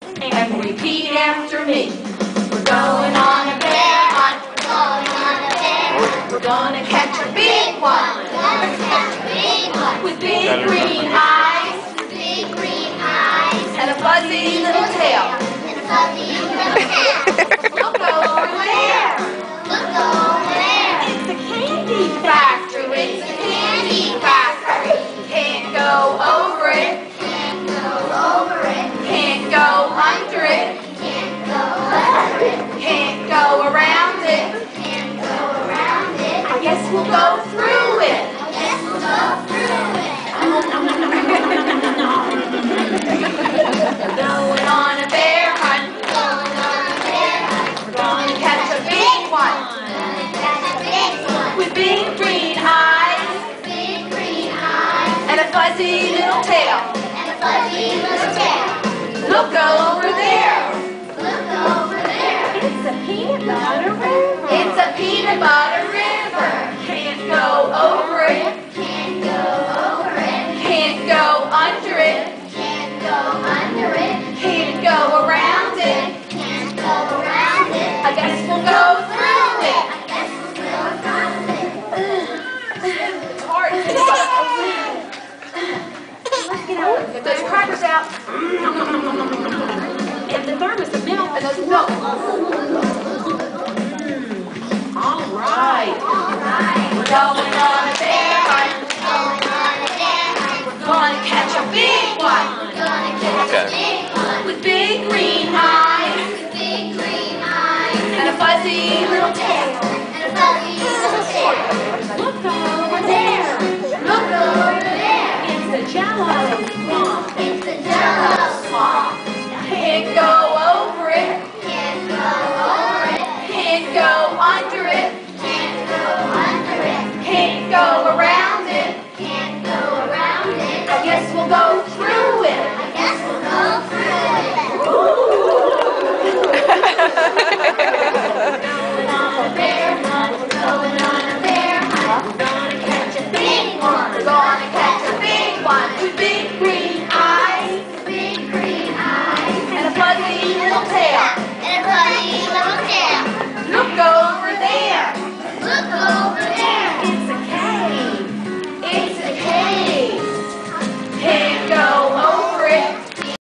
And repeat after me. We're going on a bear hunt. We're going on a bear hunt. We're gonna catch a big one. We're gonna catch a big one. With big green eyes. With big green eyes. And a fuzzy little tail. And a fuzzy little tail. Look over there. Look over there. It's a candy factory. It's a candy factory. Can't go over it. Can't go over it. Can't go under it. Can't go under it. Can't go around it. Can't go around it. I guess we'll go through it. I guess we'll go through it. We're going on a bear hunt. Going on a bear hunt. We're gonna catch a big one. Gonna catch a big one. With big green eyes. Big green eyes. And a fuzzy little tail. And a fuzzy little tail. Look over there. Look over there. It's a peanut butter river. It's a peanut butter river. Can't go over it. Can't go over it. Can't go under it. Can't go under it. Can't go around it. Can't go around it. I guess we'll go through it. I guess we'll go around it. It's hard. Let's get out. Get those crackers out. And the thermos of milk. And those milk. All right. All right. We're going on a bear hunt. Going on a bear hunt. We're gonna catch a big one. Gonna catch a big one. With big green eyes. With big green eyes. And a fuzzy little tail. And a fuzzy little tail. Look over there. Look over there. It's the Jello swamp. It's the Jello swamp. Can't go over it. Can't go over it. Can't go under it. Can't go under it. Can't go around it. Can't go around it. I guess we'll go